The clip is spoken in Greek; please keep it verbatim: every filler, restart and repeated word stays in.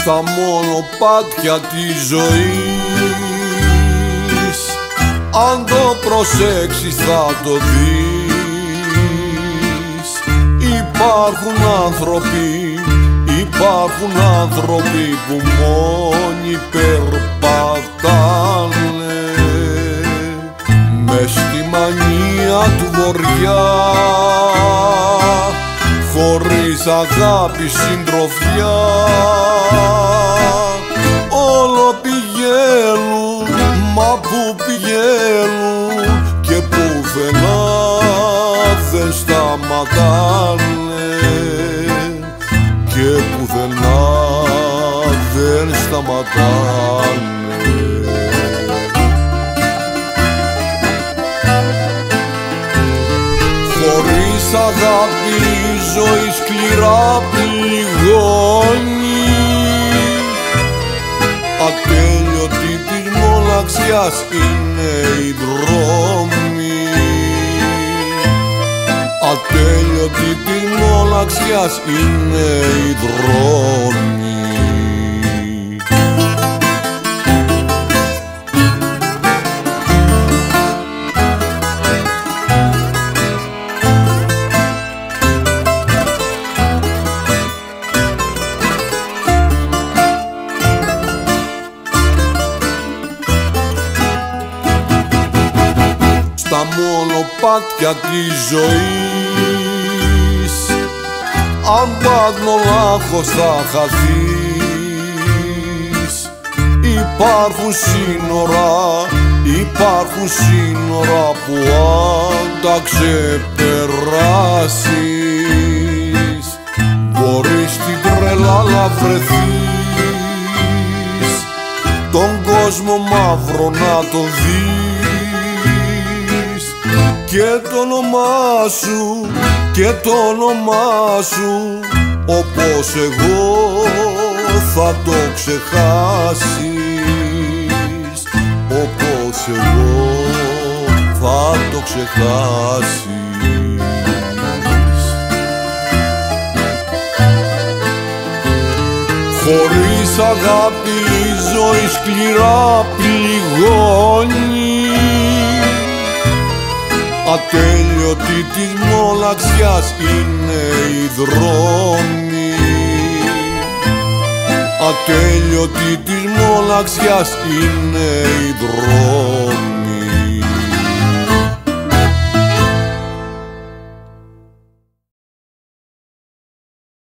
στα μονοπάτια της ζωής, αν το προσέξεις θα το δεις. Υπάρχουν άνθρωποι, υπάρχουν άνθρωποι που μόνοι περπατάνε μες στη μανία του βοριά, χωρίς αγάπη συντροφιά. Όλο πηγαίνουν, μα που πηγαίνουν και πουθενά δεν σταματάνε, και πουθενά δεν σταματάνε. Χωρίς αγάπη η ζωή σκληρά πληγώνει, ατέλειωτη της μοναξιάς είναι οι δρόμοι, ατέλειωτη της μοναξιάς είναι οι δρόμοι. Στα μονοπάτια της ζωής, αν πάνω λάχος θα χαθείς, υπάρχουν σύνορα, υπάρχουν σύνορα που αν τα ξεπεράσεις, μπορείς στην τρέλα να βρεθείς, τον κόσμο μαύρο να τον δεις, και το όνομά σου, και το όνομά σου, όπως εγώ θα το ξεχάσεις, όπως εγώ θα το ξεχάσεις. Χωρίς αγάπη η ζωή σκληρά πληγώνει, ατέλειωτη της μοναξιάς είναι οι δρόμοι, ατέλειωτη της μοναξιάς είναι οι δρόμοι.